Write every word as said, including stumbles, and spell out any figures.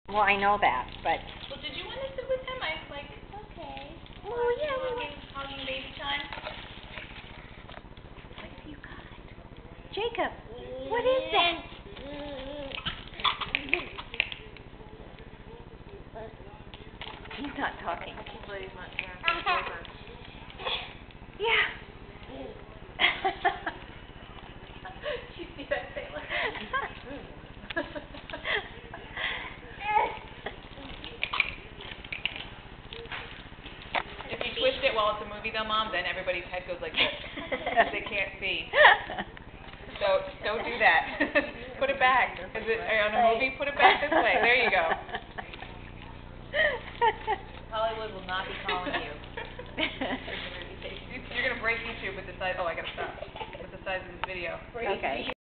Well, I know that, but... Well, did you want to sit with him? I was like, it's okay. Oh, yeah, we Hugging, hugging baby time. What have you got? Jacob, what is that? He's not talking. Yeah. Did you see that, Taylor? If you twist it while it's a movie though, Mom, then everybody's head goes like this. They can't see. So don't do that. Put it back. Is it on a movie? Put it back this way. There you go. Hollywood will not be calling you. You're gonna break YouTube with the size. Oh, I gotta stop. With the size of this video. Okay.